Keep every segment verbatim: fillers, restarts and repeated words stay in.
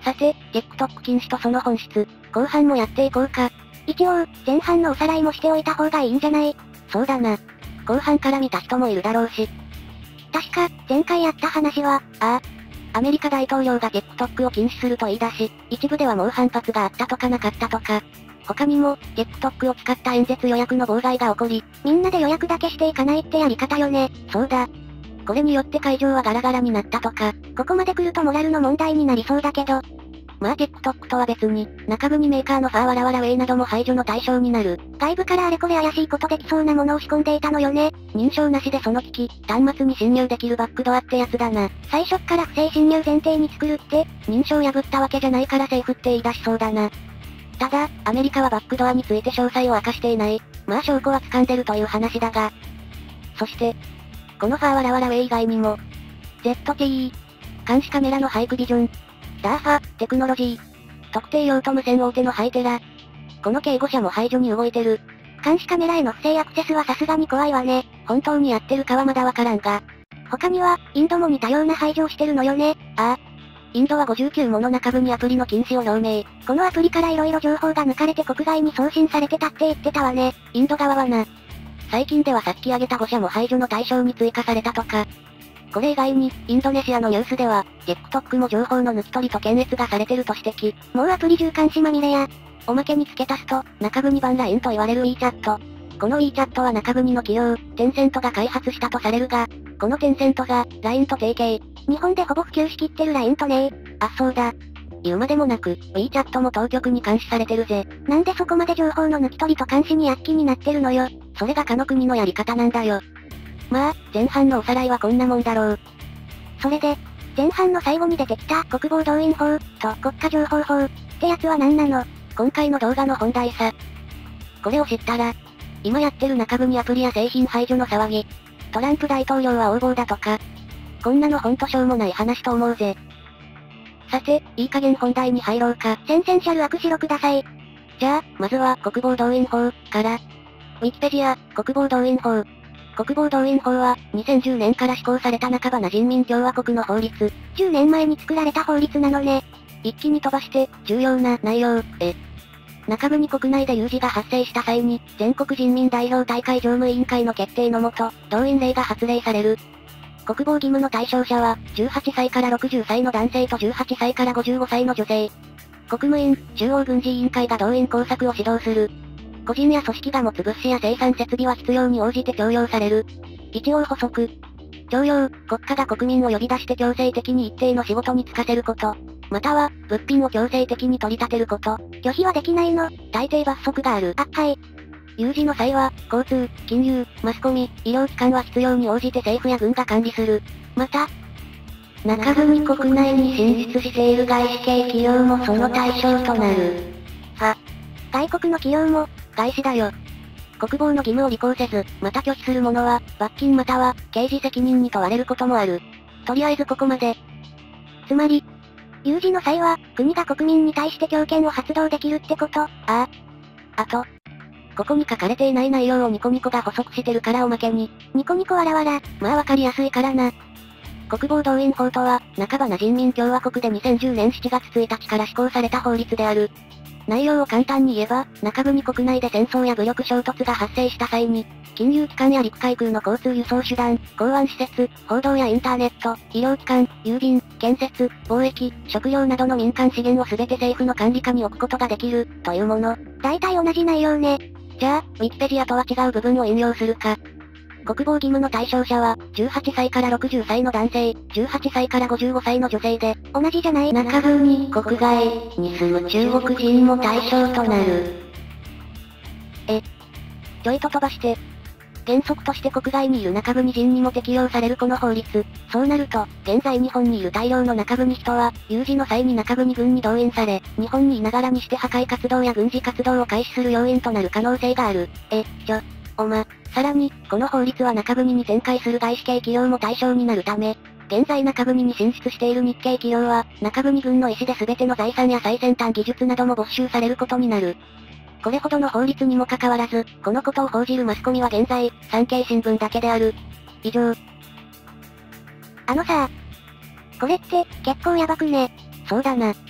さて、TikTok 禁止とその本質、後半もやっていこうか。 一応、前半のおさらいもしておいた方がいいんじゃない？ そうだな。後半から見た人もいるだろうし。 確か、前回やった話は、 ああ。アメリカ大統領が TikTok を禁止すると言い出し、一部では猛反発があったとかなかったとか。他にも、TikTok を使った演説予約の妨害が起こり、 みんなで予約だけしていかないってやり方よね。 そうだ。これによって会場はガラガラになったとか。 ここまで来るとモラルの問題になりそうだけど。 まあ TikTok とは別に、中国メーカーのファーワラワラウェイなども排除の対象になる。 外部からあれこれ怪しいことできそうなものを仕込んでいたのよね。 認証なしでその機器、端末に侵入できるバックドアってやつだな。 最初っから不正侵入前提に作るって、 認証破ったわけじゃないからセーフって言い出しそうだな。ただ、アメリカはバックドアについて詳細を明かしていない。まあ証拠は掴んでるという話だが。そして、このファーワラワラウェイ以外にも、ゼットティー、監視カメラのハイクビジョン、ダーファ、テクノロジー、特定用途無線大手のハイテラ。この警護者も排除に動いてる。 監視カメラへの不正アクセスはさすがに怖いわね。 本当にやってるかはまだわからんが。 他には、インドも似たような排除をしてるのよね。 ああ。インドはごじゅうきゅうもの中国アプリの禁止を表明。 このアプリから色々情報が抜かれて国外に送信されてたって言ってたわね。 インド側はな。最近ではさっき挙げたご社も排除の対象に追加されたとか。これ以外に、インドネシアのニュースでは、TikTok も情報の抜き取りと検閲がされてると指摘。 もうアプリ中監視まみれや。 おまけに付け足すと、中国版 ライン と言われる WeChat。この WeChat は中国の企業、テンセントが開発したとされるが、このテンセントが、ライン と提携。 日本でほぼ普及しきってる ライン とね。 あ、そうだ。言うまでもなく、WeChat も当局に監視されてるぜ。 なんでそこまで情報の抜き取りと監視に躍起になってるのよ。 それが他の国のやり方なんだよ。まあ、前半のおさらいはこんなもんだろう。 それで、前半の最後に出てきた国防動員法と国家情報法ってやつは何なの？ 今回の動画の本題さ。これを知ったら、今やってる中国アプリや製品排除の騒ぎ、トランプ大統領は横暴だとか、こんなのほんとしょうもない話と思うぜ。さて、いい加減本題に入ろうか。 センセンシャルアクシロください。 じゃあ、まずは国防動員法から。ウィキペディア、国防動員法。国防動員法は、にせんじゅうねんから施行された半ばな人民共和国の法律。 じゅうねんまえに作られた法律なのね。 一気に飛ばして、重要な内容、え。中国国内で有事が発生した際に、全国人民代表大会常務委員会の決定のもと、動員令が発令される。国防義務の対象者は、じゅうはっさいからろくじゅっさいの男性とじゅうはっさいからごじゅうごさいの女性。国務院、中央軍事委員会が動員工作を指導する。個人や組織が持つ物資や生産設備は必要に応じて供用される。一応補足。徴用、国家が国民を呼び出して強制的に一定の仕事に就かせること。または、物品を強制的に取り立てること。 拒否はできないの？ 大抵罰則がある。 あ、はい。 有事の際は、交通、金融、マスコミ、医療機関は必要に応じて政府や軍が管理する。また、中国国内に進出している外資系企業もその対象となる。 は、外国の企業も、 外資だよ。国防の義務を履行せず、また拒否する者は、罰金または、刑事責任に問われることもある。とりあえずここまで。 つまり、有事の際は、国が国民に対して強権を発動できるってこと？ ああ。あと、ここに書かれていない内容をニコニコが補足してるからおまけに。 ニコニコわらわら。 まあわかりやすいからな。国防動員法とは、半ばな人民共和国でにせんじゅうねんしちがつついたちから施行された法律である。内容を簡単に言えば、中国国内で戦争や武力衝突が発生した際に、金融機関や陸海空の交通輸送手段、港湾施設、報道やインターネット、医療機関、郵便、建設、貿易、食料などの民間資源を全て政府の管理下に置くことができる、というもの。 大体同じ内容ね。 じゃあ、ウィキペディアとは違う部分を引用するか。国防義務の対象者は、じゅうはっさいからろくじゅっさいの男性、じゅうはっさいからごじゅうごさいの女性で、 同じじゃない？ 中国国外に住む中国人も対象となる。え、ちょいと飛ばして。原則として国外にいる中国人にも適用されるこの法律。そうなると、現在日本にいる大量の中国人は、有事の際に中国軍に動員され、日本にいながらにして破壊活動や軍事活動を開始する要因となる可能性がある。え、ちょ、おま、さらに、この法律は中国に展開する外資系企業も対象になるため、現在中国に進出している日系企業は、中国軍の意思で全ての財産や最先端技術なども没収されることになる。これほどの法律にもかかわらず、このことを報じるマスコミは現在、産経新聞だけである。以上。 あのさ、これって、結構やばくね。 そうだな。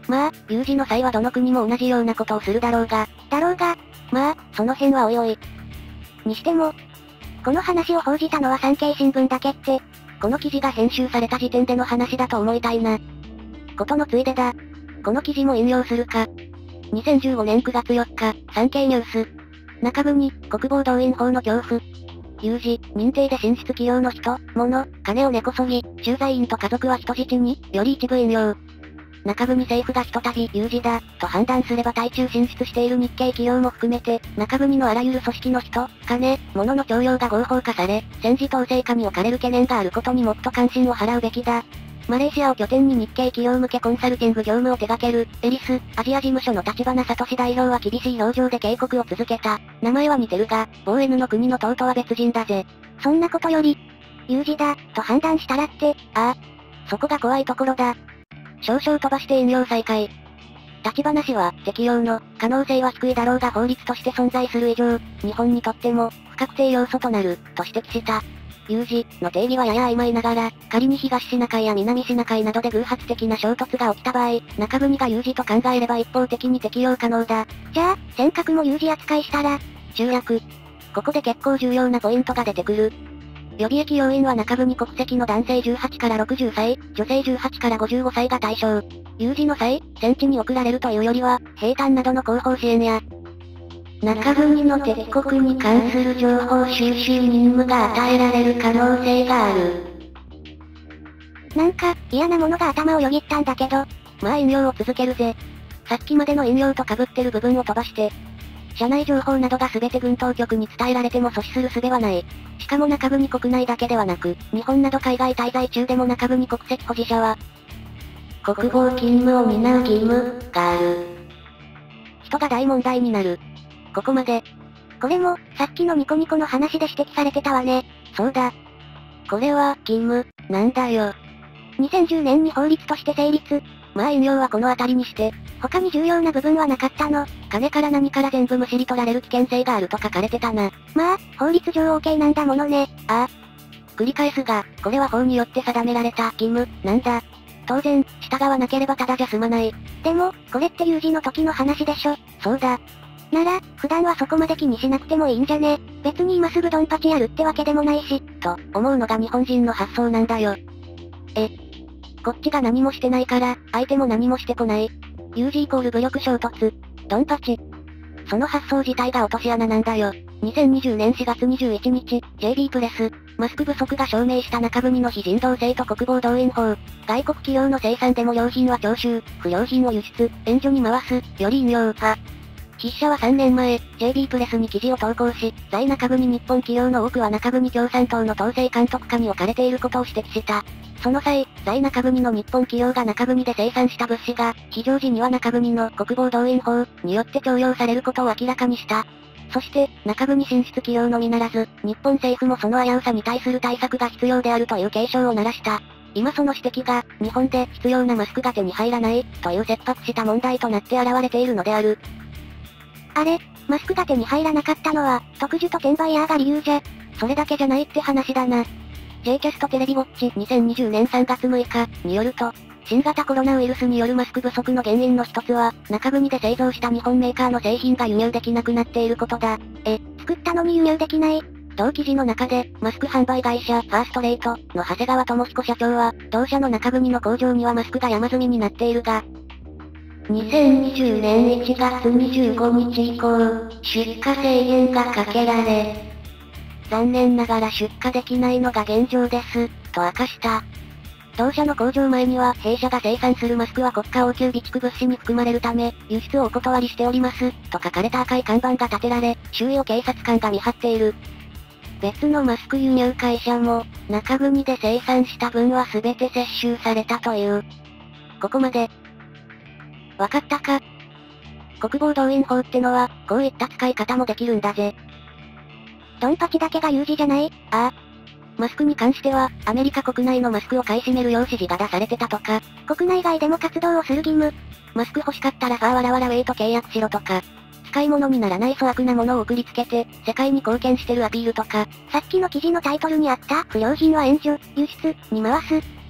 まあ、有事の際はどの国も同じようなことをするだろうが。 だろうが。 まあ、その辺はおいおい。 にしても、この話を報じたのは産経新聞だけって、 この記事が編集された時点での話だと思いたいな。ことのついでだ。この記事も引用するか。にせんじゅうごねんくがつよっか、産経ニュース。中国、国防動員法の恐怖。有事、認定で進出企業の人、物、金を根こそぎ、駐在員と家族は人質に、より一部引用。中国政府がひとたび有事だ、と判断すれば対中進出している日系企業も含めて、中国のあらゆる組織の人、金、物の徴用が合法化され、戦時統制下に置かれる懸念があることにもっと関心を払うべきだ。マレーシアを拠点に日系企業向けコンサルティング業務を手掛ける、エリス、アジア事務所の立花聡代表は厳しい表情で警告を続けた。名前は似てるが、某 N の国の党とは別人だぜ。 そんなことより、有事だ、と判断したらって、 ああ。そこが怖いところだ。少々飛ばして引用再開。立花氏は、適用の可能性は低いだろうが法律として存在する以上、日本にとっても、不確定要素となる、と指摘した。有事の定義はやや曖昧ながら、仮に東シナ海や南シナ海などで偶発的な衝突が起きた場合、中国が有事と考えれば一方的に適用可能だ。 じゃあ、尖閣も有事扱いしたら、 集約。ここで結構重要なポイントが出てくる。予備役要員は中国国籍の男性じゅうはちからろくじゅっさい、女性じゅうはちからごじゅうごさいが対象。有事の際、戦地に送られるというよりは、兵站などの後方支援や、中国の敵国に関する情報収集任務が与えられる可能性がある。 なんか、嫌なものが頭をよぎったんだけど。 まあ引用を続けるぜ。さっきまでの引用と被ってる部分を飛ばして。社内情報などが全て軍当局に伝えられても阻止する術はない。しかも中国国内だけではなく、日本など海外滞在中でも中国国籍保持者は、国防勤務を担う義務がある。人が大問題になる。ここまで。 これも、さっきのニコニコの話で指摘されてたわね。 そうだ。これは、義務、なんだよ。 にせんじゅうねんに法律として成立。 まあ引用はこのあたりにして、 他に重要な部分はなかったの。 金から何から全部むしり取られる危険性があると書かれてたな。 まあ、法律上 OK なんだものね。 ああ。繰り返すが、これは法によって定められた義務、なんだ。当然、従わなければただじゃ済まない。 でも、これって有事の時の話でしょ。 そうだ。 なら、普段はそこまで気にしなくてもいいんじゃね。別に今すぐドンパチやるってわけでもないし、 と、思うのが日本人の発想なんだよ。え、こっちが何もしてないから、相手も何もしてこない。有事イコール武力衝突。ドンパチ。その発想自体が落とし穴なんだよ。にせんにじゅうねんしがつにじゅういちにち、ジェイビー プレス。マスク不足が証明した中国の非人道性と国防動員法。外国企業の生産でも良品は徴収、不良品を輸出、援助に回す、より引用派。筆者はさんねんまえ、ジェイビー プレスに記事を投稿し、在中国日本企業の多くは中国共産党の統制監督下に置かれていることを指摘した。その際、在中国の日本企業が中国で生産した物資が、非常時には中国の国防動員法によって徴用されることを明らかにした。そして、中国進出企業のみならず、日本政府もその危うさに対する対策が必要であるという警鐘を鳴らした。今その指摘が、日本で必要なマスクが手に入らない、という切迫した問題となって現れているのである。 あれ、マスクが手に入らなかったのは、特需と転売ヤーが理由じゃ。 それだけじゃないって話だな。J キャストテレビウォッチにせんにじゅうねんさんがつむいかによると、新型コロナウイルスによるマスク不足の原因の一つは、中国で製造した日本メーカーの製品が輸入できなくなっていることだ。 え、作ったのに輸入できない？ 同記事の中で、マスク販売会社、ファーストレートの長谷川智彦社長は、同社の中国の工場にはマスクが山積みになっているが、にせんにじゅうねんいちがつにじゅうごにち以降、出荷制限がかけられ、残念ながら出荷できないのが現状です、と明かした。同社の工場前には、弊社が生産するマスクは国家応急備蓄物資に含まれるため、輸出をお断りしております、と書かれた赤い看板が立てられ、周囲を警察官が見張っている。別のマスク輸入会社も、中国で生産した分は全て接収されたという。ここまで。わかったか？国防動員法ってのは、こういった使い方もできるんだぜ。 ドンパチだけが有事じゃない？ ああ。マスクに関しては、アメリカ国内のマスクを買い占めるよう指示が出されてたとか、 国内外でも活動をする義務。 マスク欲しかったらファーワラワラウェイと契約しろとか、使い物にならない粗悪なものを送りつけて、世界に貢献してるアピールとか、 さっきの記事のタイトルにあった、不良品は援助、輸出、に回す。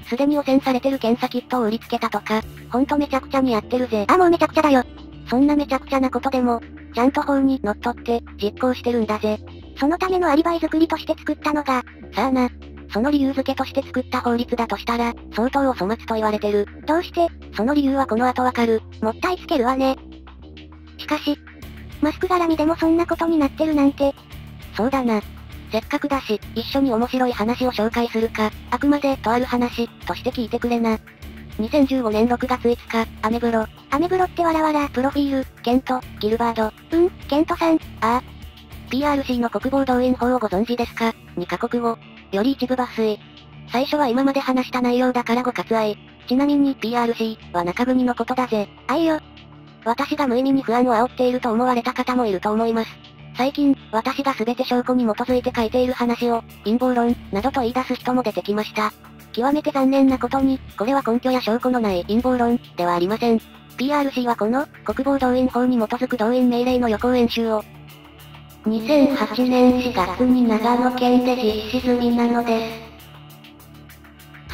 すでに汚染されてる検査キットを売りつけたとか、ほんとめちゃくちゃにやってるぜ。 あ、もうめちゃくちゃだよ。 そんなめちゃくちゃなことでも、ちゃんと法にのっとって実行してるんだぜ。 そのためのアリバイ作りとして作ったのが、 さあな。その理由付けとして作った法律だとしたら、相当お粗末と言われてる。 どうして？ その理由はこの後わかる。 もったいつけるわね。しかし、マスク絡みでもそんなことになってるなんて。 そうだな。せっかくだし、一緒に面白い話を紹介するか、あくまでとある話、として聞いてくれな。にせんじゅうごねんろくがついつか、アメブロ。 アメブロってわらわら。 プロフィール、ケント、ギルバード。 うん、ケントさん。 ああ。ピーアールシー の国防動員法をご存知ですか？ に カ国語。より一部抜粋。最初は今まで話した内容だからご割愛。ちなみに ピーアールシー は中国のことだぜ。 あいよ。 私が無意味に不安を煽っていると思われた方もいると思います。最近、私が全て証拠に基づいて書いている話を、陰謀論、などと言い出す人も出てきました。極めて残念なことに、これは根拠や証拠のない陰謀論、ではありません。ピーアールシー はこの、国防動員法に基づく動員命令の予行演習を、にせんはちねんしがつに長野県で実施済みなのです。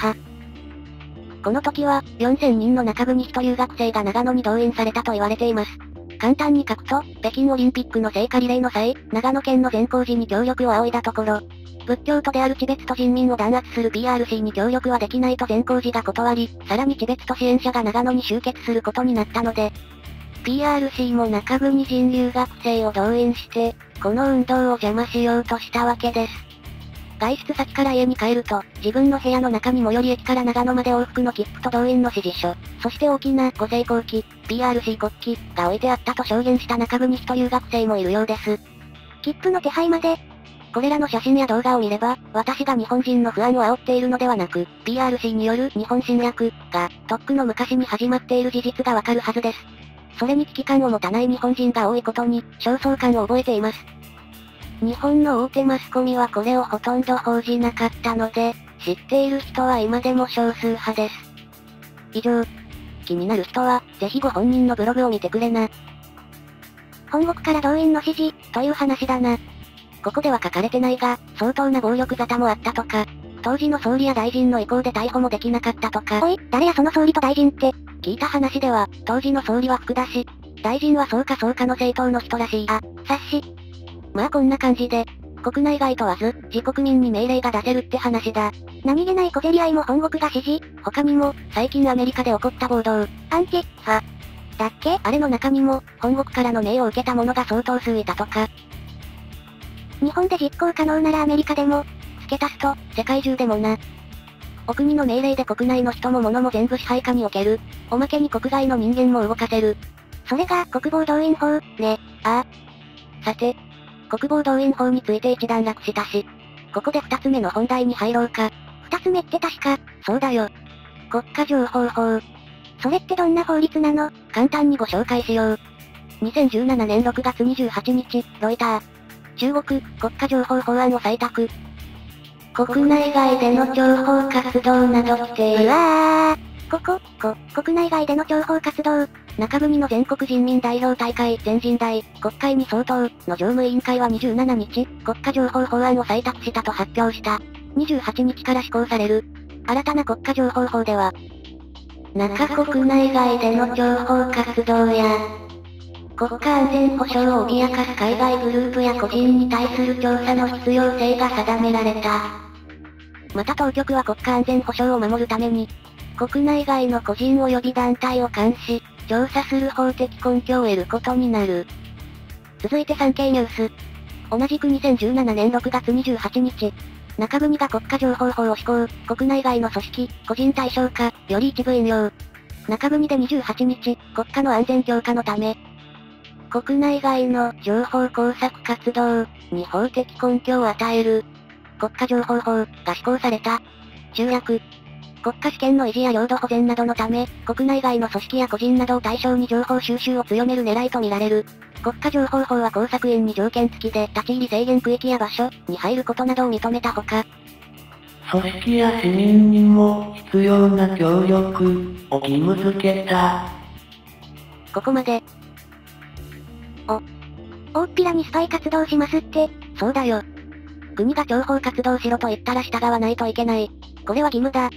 は。この時は、よんせんにんの中国人留学生が長野に動員されたと言われています。簡単に書くと、北京オリンピックの聖火リレーの際、長野県の善光寺に協力を仰いだところ、仏教徒であるチベット人民を弾圧する ピーアールシー に協力はできないと善光寺が断り、さらにチベット支援者が長野に集結することになったので、ピーアールシー も中国人留学生を動員して、この運動を邪魔しようとしたわけです。外出先から家に帰ると、自分の部屋の中に最寄り駅から長野まで往復の切符と動員の指示書、そして大きなご星光旗、ピーアールシー 国旗が置いてあったと証言した中国人留学生もいるようです。 切符の手配まで。 これらの写真や動画を見れば、私が日本人の不安を煽っているのではなく、ピーアールシー による日本侵略が、とっくの昔に始まっている事実がわかるはずです。それに危機感を持たない日本人が多いことに、焦燥感を覚えています。日本の大手マスコミはこれをほとんど報じなかったので、知っている人は今でも少数派です。以上。気になる人は、ぜひご本人のブログを見てくれな。 本国から動員の指示、という話だな。 ここでは書かれてないが、相当な暴力沙汰もあったとか、当時の総理や大臣の意向で逮捕もできなかったとか。 おい、誰やその総理と大臣って。 聞いた話では、当時の総理は福田氏、大臣はそうかそうかの政党の人らしい。 あ、察し。 まあこんな感じで、国内外問わず、自国民に命令が出せるって話だ。 何気ない小競り合いも本国が指示。 他にも、最近アメリカで起こった暴動。 アンチ、ファ。だっけ？ あれの中にも、本国からの命を受けた者が相当数いたとか。 日本で実行可能ならアメリカでも、 付け足すと、世界中でもな。お国の命令で国内の人も物も全部支配下に置ける。おまけに国外の人間も動かせる。 それが国防動員法、ね。 ああ。さて、国防動員法について一段落したし、ここで二つ目の本題に入ろうか。 二つ目って確か、 そうだよ。国家情報法。 それってどんな法律なの？ 簡単にご紹介しよう。にせんじゅうななねんろくがつにじゅうはちにち、ロイター。中国、国家情報法案を採択。国内外での情報活動など規定。 うわー。ここ、こ、国内外での情報活動。 中国の全国人民代表大会全人代、国会に相当の常務委員会はにじゅうしちにち、国家情報法案を採択したと発表した。にじゅうはちにちから施行される。新たな国家情報法では、中国内外での情報活動や、国家安全保障を脅かす海外グループや個人に対する調査の必要性が定められた。また当局は国家安全保障を守るために、国内外の個人及び団体を監視、調査する法的根拠を得ることになる。続いて産経ニュース。同じくにせんじゅうななねんろくがつにじゅうはちにち、中国が国家情報法を施行、国内外の組織、個人対象化、より一部引用。中国でにじゅうはちにち、国家の安全強化のため、国内外の情報工作活動に法的根拠を与える国家情報法が施行された。集約。国家主権の維持や領土保全などのため、国内外の組織や個人などを対象に情報収集を強める狙いとみられる。国家情報法は工作員に条件付きで立ち入り制限区域や場所に入ることなどを認めたほか、 組織や市民にも必要な協力を義務付けた。 ここまで。 お、大っぴらにスパイ活動しますって。 そうだよ。国が諜報活動しろと言ったら従わないといけない。これは義務だ。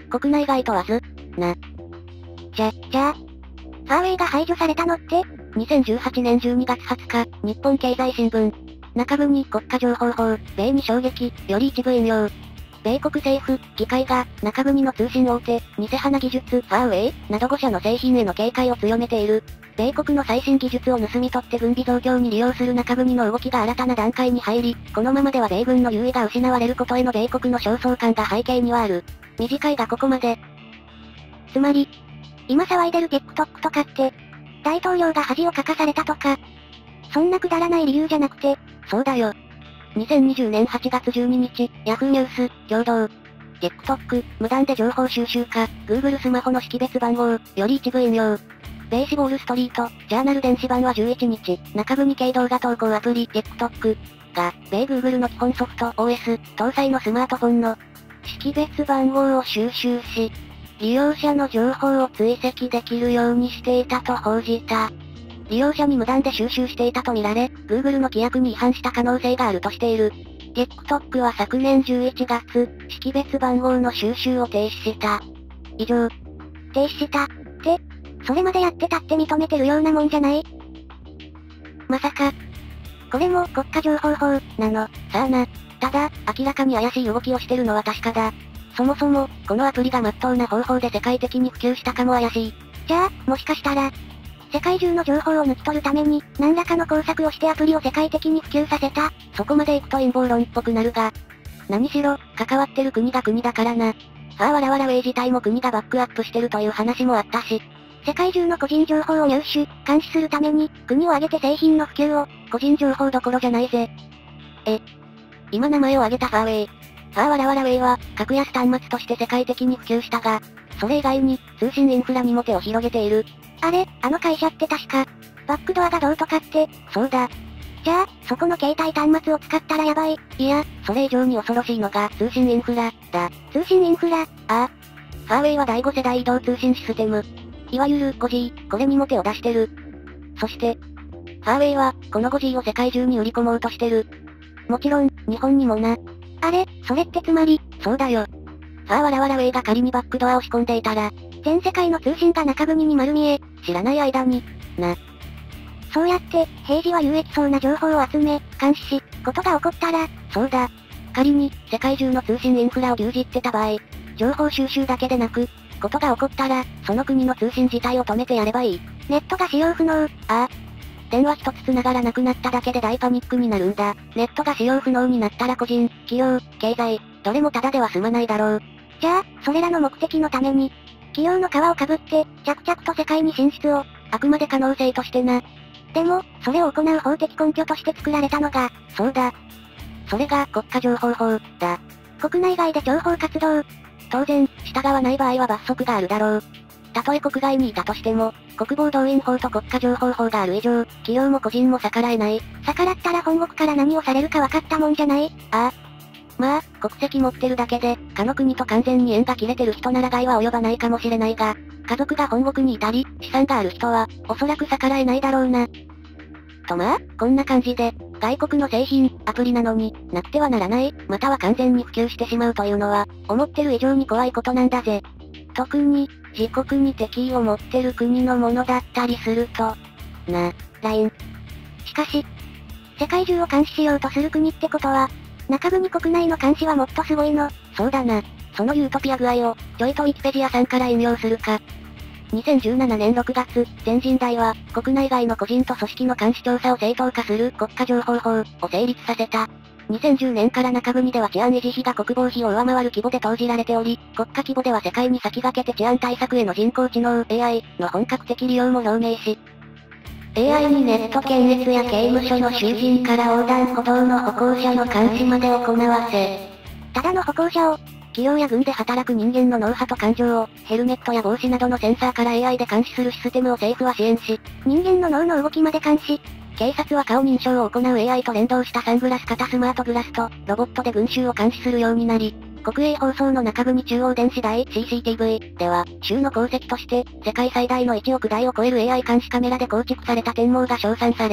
国内外問わず。な。 じゃ、じゃあ、ファーウェイが排除されたのって？ にせんじゅうはちねんじゅうにがつはつか、日本経済新聞。中部に国家情報法、米に衝撃、より一部引用。米国政府、議会が、中国の通信大手、偽花技術、ファーウェイ、などご社の製品への警戒を強めている。米国の最新技術を盗み取って軍備増強に利用する中国の動きが新たな段階に入り、このままでは米軍の優位が失われることへの米国の焦燥感が背景にはある。短いがここまで。 つまり、今騒いでる TikTok とかって、大統領が恥をかかされたとか、そんなくだらない理由じゃなくて、 そうだよ。にせんにじゅうねんはちがつじゅうににち、Yahoo ニュース、共同。TikTok、無断で情報収集か、Google スマホの識別番号、より一部引用。米紙ウォールストリート、ジャーナル電子版はじゅういちにち、中国系動画投稿アプリ、TikTok が、米 Google の基本ソフト、オーエス、搭載のスマートフォンの、識別番号を収集し、利用者の情報を追跡できるようにしていたと報じた。利用者に無断で収集していたとみられ、Google の規約に違反した可能性があるとしている。TikTok は昨年じゅういちがつ、識別番号の収集を停止した。以上。 停止したって、それまでやってたって認めてるようなもんじゃない？まさか、これも国家情報法、なの？ さあな。ただ、明らかに怪しい動きをしてるのは確かだ。そもそも、このアプリが真っ当な方法で世界的に普及したかも怪しい。 じゃあ、もしかしたら、世界中の情報を抜き取るために、何らかの工作をしてアプリを世界的に普及させた。 そこまで行くと陰謀論っぽくなるが。何しろ、関わってる国が国だからな。ファーわらわらウェイ自体も国がバックアップしてるという話もあったし。 世界中の個人情報を入手、監視するために、国を挙げて製品の普及を、 個人情報どころじゃないぜ。え、今名前を挙げたファーウェイ。ファーわらわらウェイは、格安端末として世界的に普及したが、それ以外に、通信インフラにも手を広げている。 あれ、あの会社って確か、バックドアがどうとかって、 そうだ。 じゃあ、そこの携帯端末を使ったらやばい。 いや、それ以上に恐ろしいのが、通信インフラ、だ。 通信インフラ？ああ。ファーウェイはだいご世代移動通信システム。いわゆる フォージー、これにも手を出してる。そして、ファーウェイは、この フォージー を世界中に売り込もうとしてる。もちろん、日本にもな。 あれ、それってつまり、 そうだよ。ファーわらわらウェイが仮にバックドアを仕込んでいたら、 全世界の通信が中国に丸見え、 知らない間に、な。 そうやって、平時は有益そうな情報を集め、監視し、ことが起こったら、 そうだ。仮に、世界中の通信インフラを牛耳ってた場合、情報収集だけでなく、ことが起こったら、その国の通信自体を止めてやればいい。 ネットが使用不能。ああ。電話一つ繋がらなくなっただけで大パニックになるんだ。ネットが使用不能になったら個人、企業、経済、どれもタダでは済まないだろう。 じゃあ、それらの目的のために、企業の皮をかぶって、着々と世界に進出を、 あくまで可能性としてな。 でも、それを行う法的根拠として作られたのが、 そうだ。それが国家情報法、だ。 国内外で情報活動。 当然、従わない場合は罰則があるだろう。たとえ国外にいたとしても、国防動員法と国家情報法がある以上、企業も個人も逆らえない。 逆らったら本国から何をされるか分かったもんじゃない？ ああ。まあ、国籍持ってるだけで、他の国と完全に縁が切れてる人なら害は及ばないかもしれないが、家族が本国にいたり、資産がある人は、おそらく逆らえないだろうな。とまあ、こんな感じで、外国の製品、アプリなのに、なくてはならない、または完全に普及してしまうというのは、思ってる以上に怖いことなんだぜ。特に、自国に敵意を持ってる国のものだったりすると、な、ライン。 しかし、世界中を監視しようとする国ってことは、中国国内の監視はもっとすごいの。 そうだな。そのユートピア具合を、ちょいとウィキペディアさんから引用するか。にせんじゅうななねんろくがつ、全人代は、国内外の個人と組織の監視調査を正当化する国家情報法を成立させた。にせんじゅうねんから中国では治安維持費が国防費を上回る規模で投じられており、国家規模では世界に先駆けて治安対策への人工知能 エーアイ の本格的利用も表明し、エーアイ にネット検閲や刑務所の囚人から横断歩道の歩行者の監視まで行わせ、 ただの歩行者を、 企業や軍で働く人間の脳波と感情を、ヘルメットや帽子などのセンサーから エーアイ で監視するシステムを政府は支援し、 人間の脳の動きまで監視。 警察は顔認証を行う エーアイ と連動したサングラス型スマートグラスと、ロボットで群衆を監視するようになり、国営放送の中国中央電子台 シーシーティーブイ では、州の功績として、世界最大のいちおくだいを超える エーアイ 監視カメラで構築された天網が称賛され、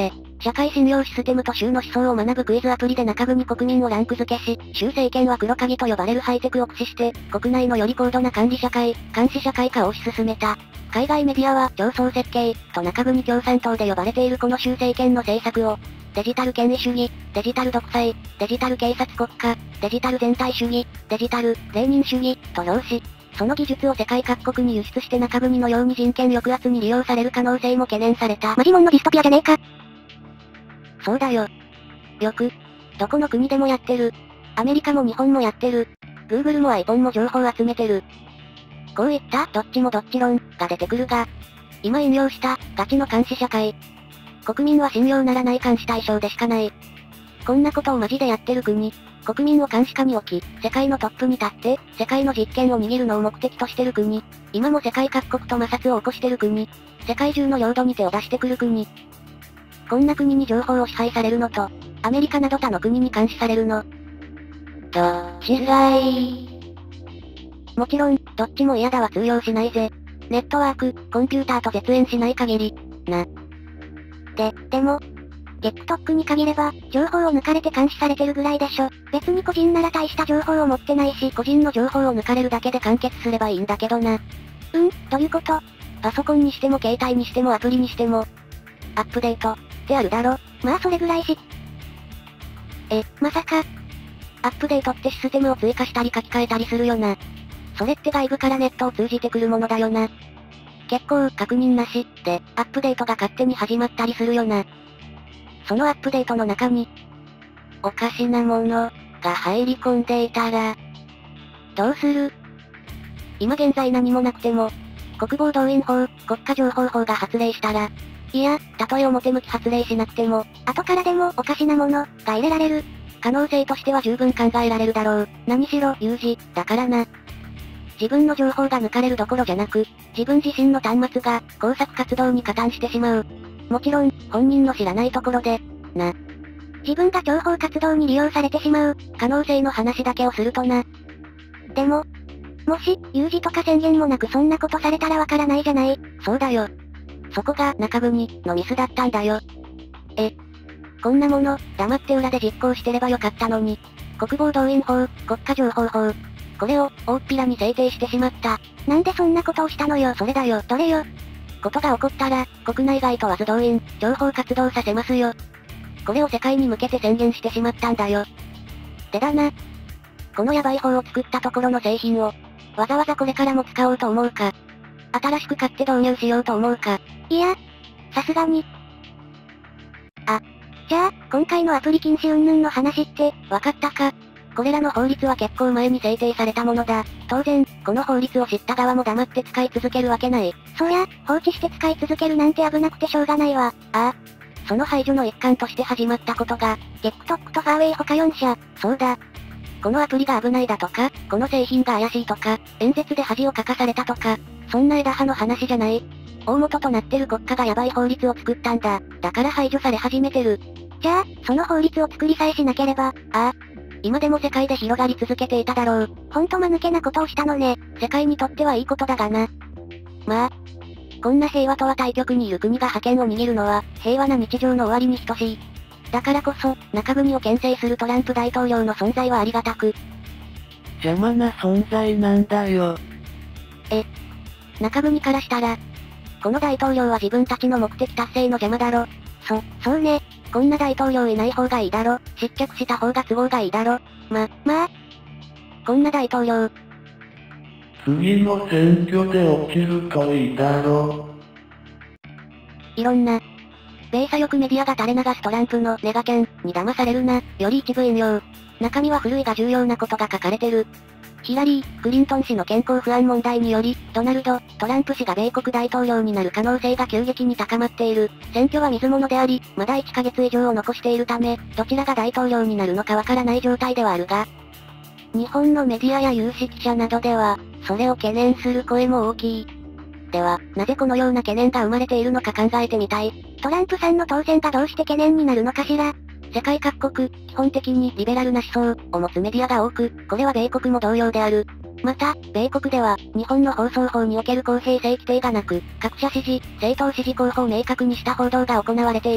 社会信用システムと州の思想を学ぶクイズアプリで中国国民をランク付けし、州政権は黒鍵と呼ばれるハイテクを駆使して、国内のより高度な管理社会、監視社会化を推し進めた。海外メディアは、上層設計、と中国共産党で呼ばれているこの州政権の政策を、デジタル権威主義、デジタル独裁、デジタル警察国家、デジタル全体主義、デジタル、レーニン主義、と評し、その技術を世界各国に輸出して中国のように人権抑圧に利用される可能性も懸念された。 マジモンのディストピアじゃねえか。 そうだよ。よく。どこの国でもやってる。アメリカも日本もやってる。Google も iPhone も情報を集めてる。こういったどっちもどっち論が出てくるが、今引用したガチの監視社会。国民は信用ならない監視対象でしかない。こんなことをマジでやってる国。国民を監視下に置き、世界のトップに立って、世界の実権を握るのを目的としてる国。今も世界各国と摩擦を起こしてる国。世界中の領土に手を出してくる国。こんな国に情報を支配されるのと、アメリカなど他の国に監視されるの。 どっちがいい？ もちろん、どっちも嫌だは通用しないぜ。ネットワーク、コンピューターと絶縁しない限り。な。 で、でも、TikTok に限れば、情報を抜かれて監視されてるぐらいでしょ。別に個人なら大した情報を持ってないし、 個人の情報を抜かれるだけで完結すればいいんだけどな。 うん、どういうこと？ パソコンにしても携帯にしてもアプリにしても、アップデート、ってあるだろ。 まあそれぐらいし。 え、まさか。アップデートってシステムを追加したり書き換えたりするよな。それって外部からネットを通じてくるものだよな。結構、確認なし、で、アップデートが勝手に始まったりするよな。そのアップデートの中に、おかしなもの、が入り込んでいたら、どうする？今現在何もなくても、国防動員法、国家情報法が発令したら、いや、たとえ表向き発令しなくても、 後からでもおかしなもの、が入れられる。 可能性としては十分考えられるだろう。何しろ、有事、だからな。自分の情報が抜かれるどころじゃなく、自分自身の端末が、工作活動に加担してしまう。もちろん、本人の知らないところで、な。 自分が情報活動に利用されてしまう、 可能性の話だけをするとな。 でも、もし、有事とか宣言もなくそんなことされたらわからないじゃない。 そうだよ。そこが、中国のミスだったんだよ。え。こんなもの、黙って裏で実行してればよかったのに。国防動員法、国家情報法。これを、大っぴらに制定してしまった。 なんでそんなことをしたのよ。 それだよ。 どれよ。 ことが起こったら、国内外問わず動員、情報活動させますよ。これを世界に向けて宣言してしまったんだよ。でだな。このヤバい法を作ったところの製品を、わざわざこれからも使おうと思うか。新しく買って導入しようと思うか。 いや、さすがに。あ、じゃあ、今回のアプリ禁止云々の話って、 わかったか。これらの法律は結構前に制定されたものだ。当然、この法律を知った側も黙って使い続けるわけない。 そりゃ、放置して使い続けるなんて危なくてしょうがないわ。 ああ。その排除の一環として始まったことが、 TikTok とファーウェイ他よんしゃ。 そうだ。このアプリが危ないだとか、この製品が怪しいとか、演説で恥をかかされたとか、そんな枝葉の話じゃない。大元となってる国家がヤバい法律を作ったんだ。だから排除され始めてる。 じゃあ、その法律を作りさえしなければ、 ああ。今でも世界で広がり続けていただろう。 ほんと間抜けなことをしたのね。 世界にとってはいいことだがな。まあ、こんな平和とは対極にいる国が覇権を握るのは、平和な日常の終わりに等しい。だからこそ、中国を牽制するトランプ大統領の存在はありがたく。 邪魔な存在なんだよ。 え、中国からしたら、この大統領は自分たちの目的達成の邪魔だろ。 そ、そうね。 こんな大統領いない方がいいだろ。失脚した方が都合がいいだろ。ま、 まあ。 こんな大統領。 次の選挙で落ちるといいだろ。 いろんな、米左翼メディアが垂れ流すトランプのネガキャンに騙されるな。より一部引用。中身は古いが重要なことが書かれてる。ヒラリー・クリントン氏の健康不安問題により、ドナルド・トランプ氏が米国大統領になる可能性が急激に高まっている。選挙は水物であり、まだいっかげつ以上を残しているため、どちらが大統領になるのかわからない状態ではあるが、日本のメディアや有識者などでは、それを懸念する声も大きい。では、なぜこのような懸念が生まれているのか考えてみたい。 トランプさんの当選がどうして懸念になるのかしら。 世界各国、基本的にリベラルな思想を持つメディアが多く、これは米国も同様である。また、米国では、日本の放送法における公平性規定がなく、各社支持、政党支持候補を明確にした報道が行われている。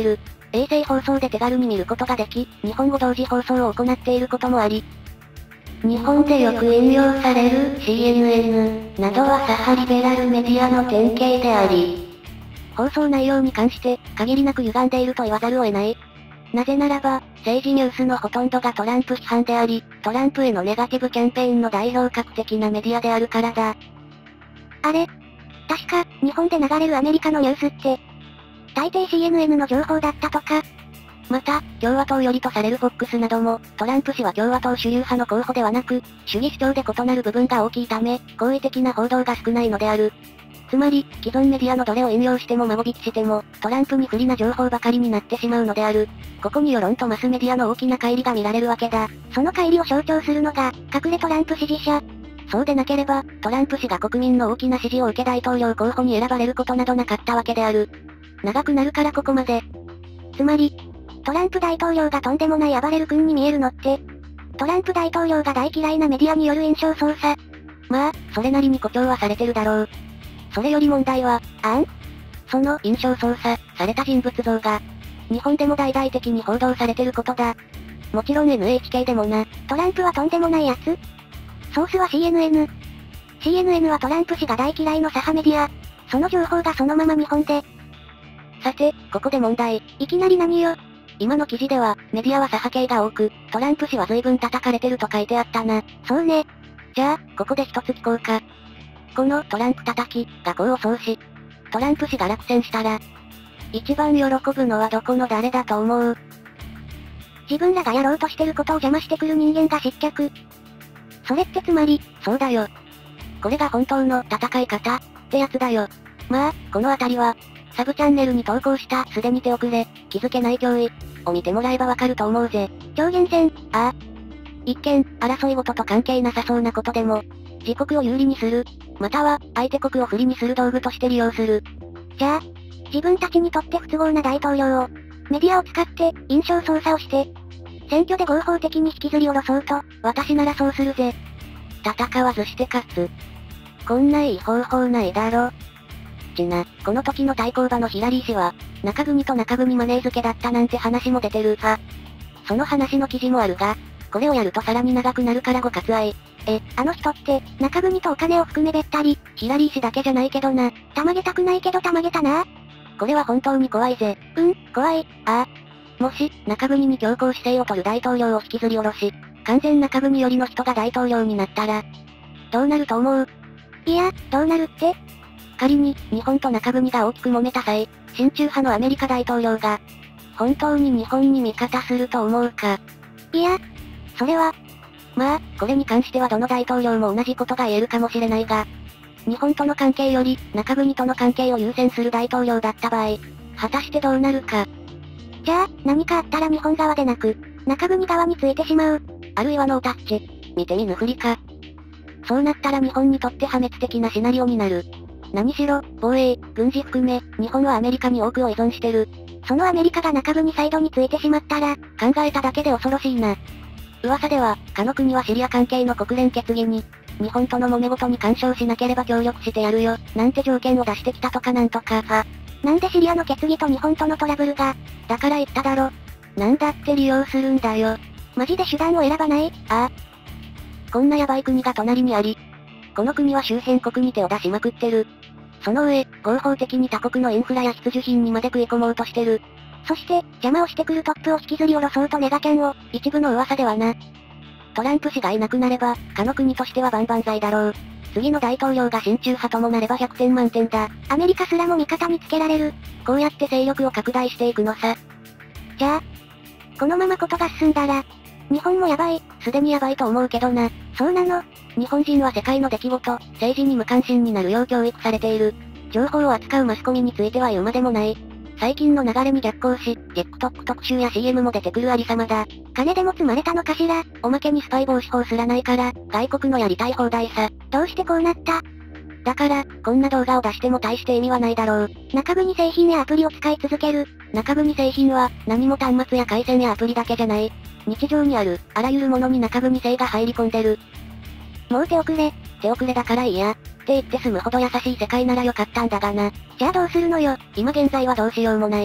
衛星放送で手軽に見ることができ、日本語同時放送を行っていることもあり、 日本でよく引用される シーエヌエヌ などは左派リベラルメディアの典型であり、 放送内容に関して、限りなく歪んでいると言わざるを得ない。なぜならば、政治ニュースのほとんどがトランプ批判であり、トランプへのネガティブキャンペーンの代表格的なメディアであるからだ。 あれ確か、日本で流れるアメリカのニュースって、大抵 シーエヌエヌ の情報だったとか。 また、共和党寄りとされる フォックス なども、トランプ氏は共和党主流派の候補ではなく、主義主張で異なる部分が大きいため、好意的な報道が少ないのである。つまり、既存メディアのどれを引用しても孫引きしても、トランプに不利な情報ばかりになってしまうのである。ここに世論とマスメディアの大きな乖離が見られるわけだ。 その乖離を象徴するのが、隠れトランプ支持者。 そうでなければ、トランプ氏が国民の大きな支持を受け大統領候補に選ばれることなどなかったわけである。長くなるからここまで。 つまり、トランプ大統領がとんでもない暴れる君に見えるのって、トランプ大統領が大嫌いなメディアによる印象操作。 まあ、それなりに誇張はされてるだろう。それより問題は、 あんその印象操作された人物像が、日本でも大々的に報道されてることだ。もちろん エヌエイチケー でもな。 トランプはとんでもないやつ？ソースは シーエヌエヌ。シーエヌエヌ はトランプ氏が大嫌いの左派メディア。その情報がそのまま日本で。 さて、ここで問題。 いきなり何よ。 今の記事では、メディアは左派系が多く、トランプ氏は随分叩かれてると書いてあったな。 そうね。 じゃあ、ここで一つ聞こうか。このトランプ叩きが功を奏し、トランプ氏が落選したら、一番喜ぶのはどこの誰だと思う？ 自分らがやろうとしてることを邪魔してくる人間が失脚。それってつまり、 そうだよ。これが本当の戦い方ってやつだよ。まあ、このあたりは、サブチャンネルに投稿したすでに手遅れ、気づけない脅威を見てもらえばわかると思うぜ。 上限戦。 ああ。一見、争い事と関係なさそうなことでも、自国を有利にする、または、相手国を不利にする道具として利用する。 じゃあ、自分たちにとって不都合な大統領を、メディアを使って、印象操作をして、選挙で合法的に引きずり下ろそうと、 私ならそうするぜ。戦わずして勝つ。こんないい方法ないだろ。ちな、この時の対抗馬のヒラリー氏は、中国と中国マネー付けだったなんて話も出てるは。その話の記事もあるが、これをやるとさらに長くなるからご割愛。 え、あの人って、中国とお金を含めべったり、 ヒラリー氏だけじゃないけどな。 たまげたくないけどたまげたな。 これは本当に怖いぜ。 うん、怖い。 ああ。もし、中国に強硬姿勢を取る大統領を引きずり下ろし、完全中国寄りの人が大統領になったら、どうなると思う？ いや、どうなるって？ 仮に、日本と中国が大きく揉めた際、親中派のアメリカ大統領が、本当に日本に味方すると思うか？ いや、それは、 まあ、これに関してはどの大統領も同じことが言えるかもしれないが、日本との関係より、中国との関係を優先する大統領だった場合、果たしてどうなるか。 じゃあ、何かあったら日本側でなく、中国側についてしまう。 あるいはノータッチ。見て見ぬふりか。そうなったら日本にとって破滅的なシナリオになる。何しろ、防衛、軍事含め、日本はアメリカに多くを依存してる。 そのアメリカが中国サイドについてしまったら、 考えただけで恐ろしいな。噂では、かの国はシリア関係の国連決議に、日本との揉め事に干渉しなければ協力してやるよ、なんて条件を出してきたとかなんとか、は。 なんでシリアの決議と日本とのトラブルが、 だから言っただろ。なんだって利用するんだよ。 マジで手段を選ばない？ ああ。こんなヤバい国が隣にあり、この国は周辺国に手を出しまくってる。その上、合法的に他国のインフラや必需品にまで食い込もうとしてる。 そして、邪魔をしてくるトップを引きずり下ろそうとネガキャンを、 一部の噂ではな。トランプ氏がいなくなれば、かの国としては万々歳だろう。次の大統領が親中派ともなればひゃくてん満点だ。 アメリカすらも味方につけられる。 こうやって勢力を拡大していくのさ。 じゃあ、このままことが進んだら、日本もやばい。 すでにやばいと思うけどな。 そうなの？ 日本人は世界の出来事、政治に無関心になるよう教育されている。情報を扱うマスコミについては言うまでもない。最近の流れに逆行し、TikTok 特集や シーエム も出てくるありさまだ。 金でも積まれたのかしら？ おまけにスパイ防止法すらないから、外国のやりたい放題さ。 どうしてこうなった？ だから、こんな動画を出しても大して意味はないだろう。 中国製品やアプリを使い続ける。 中国製品は、何も端末や回線やアプリだけじゃない。日常にある、あらゆるものに中国製が入り込んでる。 もう手遅れ。 手遅れだからいいや。って言って済むほど優しい世界ならよかったんだがな。 じゃあどうするのよ。 今現在はどうしようもない。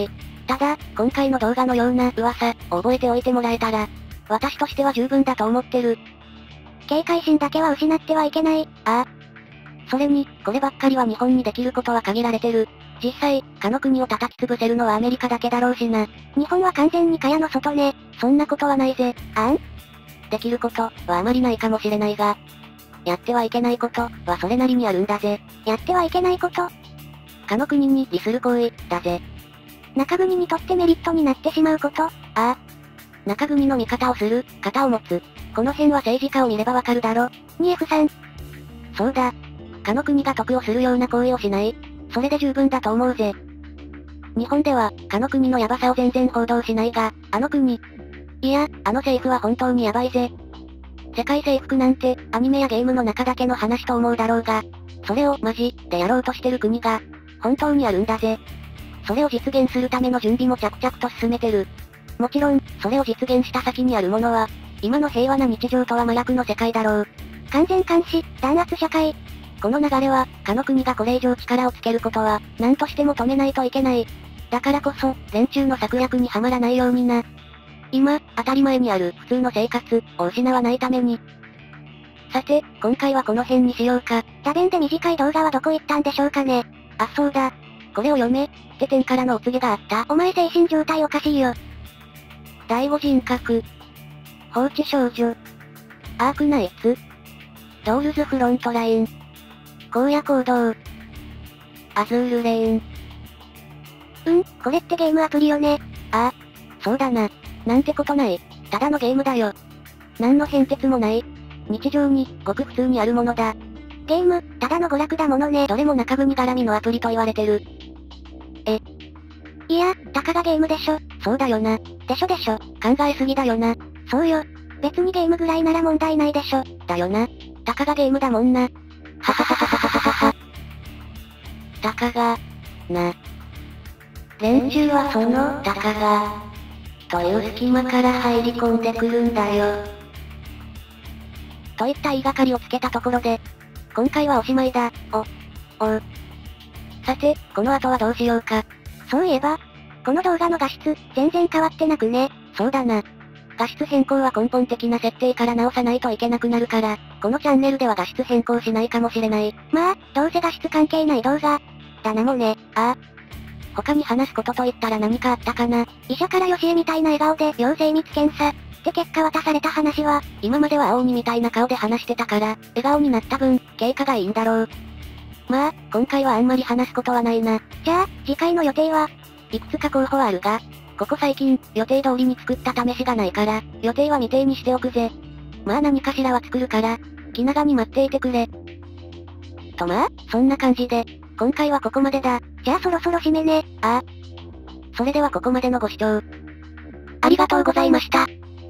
ただ、今回の動画のような噂を覚えておいてもらえたら、私としては十分だと思ってる。 警戒心だけは失ってはいけない。 ああ。それに、こればっかりは日本にできることは限られてる。実際、他の国を叩き潰せるのはアメリカだけだろうしな。 日本は完全に蚊帳の外ね。 そんなことはないぜ。 あんできることはあまりないかもしれないが、やってはいけないことはそれなりにあるんだぜ。 やってはいけないこと。 他の国に利する行為だぜ。 中国にとってメリットになってしまうこと。ああ。中国の味方をする、肩を持つ。この辺は政治家を見ればわかるだろ。 ニエフさん。 そうだ。他の国が得をするような行為をしない。それで十分だと思うぜ。日本では、他の国のヤバさを全然報道しないが、あの国。いや、あの政府は本当にヤバいぜ。世界征服なんて、アニメやゲームの中だけの話と思うだろうが、それをマジでやろうとしてる国が、本当にあるんだぜ。それを実現するための準備も着々と進めてる。もちろん、それを実現した先にあるものは、今の平和な日常とは真逆の世界だろう。 完全監視、弾圧社会。 この流れは、他の国がこれ以上力をつけることは、何としても止めないといけない。だからこそ、連中の策略にはまらないようにな。今、当たり前にある普通の生活を失わないために。さて、今回はこの辺にしようか。 多弁で短い動画はどこ行ったんでしょうかね。 あ、そうだ。これを読め、って点からのお告げがあった。 お前精神状態おかしいよ。 第五人格。放置少女。アークナイツ。ドールズフロントライン。荒野行動。アズールレイン。 うん、これってゲームアプリよね。 ああ、そうだな。なんてことない。ただのゲームだよ。何の変哲もない。日常に、ごく普通にあるものだ。 ゲーム、ただの娯楽だものね。 どれも中国絡みのアプリと言われてる。え。 いや、たかがゲームでしょ。 そうだよな。 でしょでしょ。 考えすぎだよな。 そうよ。別にゲームぐらいなら問題ないでしょ。 だよな。たかがゲームだもんな。はははははははは。たかが、な。連中はその、たかが、という隙間から入り込んでくるんだよ。といった言いがかりをつけたところで、今回はおしまいだ。お、おう。さて、この後はどうしようか。 そういえば、この動画の画質、全然変わってなくね。 そうだな。画質変更は根本的な設定から直さないといけなくなるから、このチャンネルでは画質変更しないかもしれない。 まあ、どうせ画質関係ない動画。だなもね。 ああ。他に話すことと言ったら何かあったかな。 医者からヨシエみたいな笑顔で陽性密検査。って結果渡された話は、 今までは青鬼みたいな顔で話してたから、笑顔になった分、経過がいいんだろう。まあ、今回はあんまり話すことはないな。 じゃあ、次回の予定は、 いくつか候補はあるが、ここ最近、予定通りに作った試しがないから、予定は未定にしておくぜ。まあ何かしらは作るから、気長に待っていてくれ。とまあ、そんな感じで、今回はここまでだ。 じゃあそろそろ締めね。 ああ。それではここまでのご視聴、 ありがとうございました。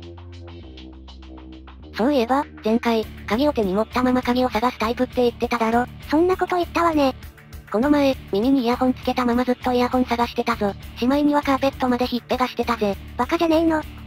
そういえば、前回、鍵を手に持ったまま鍵を探すタイプって言ってただろ。 そんなこと言ったわね。 この前、耳にイヤホンつけたままずっとイヤホン探してたぞ。しまいにはカーペットまでひっぺがしてたぜ。 バカじゃねえの。